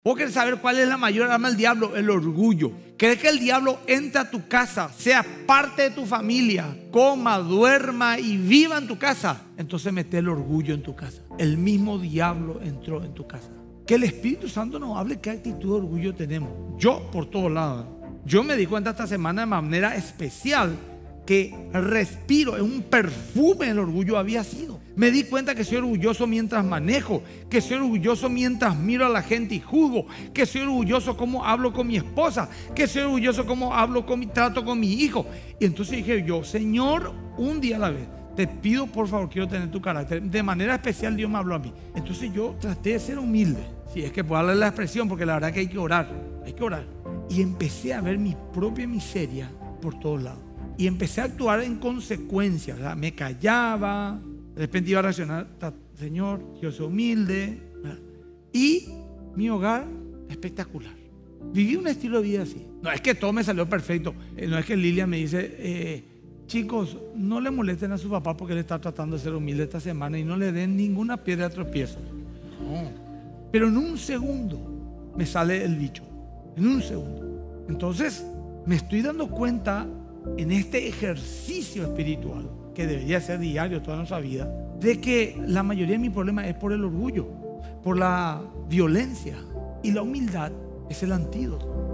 Vos querés saber cuál es la mayor arma del diablo: el orgullo. ¿Querés que el diablo entre a tu casa, sea parte de tu familia, coma, duerma y viva en tu casa? Entonces mete el orgullo en tu casa. El mismo diablo entró en tu casa. Que el Espíritu Santo nos hable qué actitud de orgullo tenemos. Yo por todos lados. Yo me di cuenta esta semana de manera especial que respiro, es un perfume el orgullo había sido. Me di cuenta que soy orgulloso mientras manejo, que soy orgulloso mientras miro a la gente y juzgo, que soy orgulloso como hablo con mi esposa, que soy orgulloso como trato con mi hijo. Y entonces dije yo: Señor, un día a la vez, te pido por favor, quiero tener tu carácter. De manera especial Dios me habló a mí. Entonces yo traté de ser humilde, si es que puedo darle la expresión, porque la verdad que hay que orar, hay que orar. Y empecé a ver mi propia miseria por todos lados. Y empecé a actuar en consecuencia, ¿verdad? Me callaba, de repente iba a reaccionar: Señor, yo soy humilde, ¿verdad? Y mi hogar espectacular. Viví un estilo de vida así. No es que todo me salió perfecto. No es que Lilia me dice: chicos, no le molesten a su papá porque él está tratando de ser humilde esta semana y no le den ninguna piedra de tropiezo. No. Pero en un segundo me sale el dicho. En un segundo. Entonces me estoy dando cuenta en este ejercicio espiritual, que debería ser diario toda nuestra vida, de que la mayoría de mi problema es por el orgullo, por la violencia, y la humildad es el antídoto.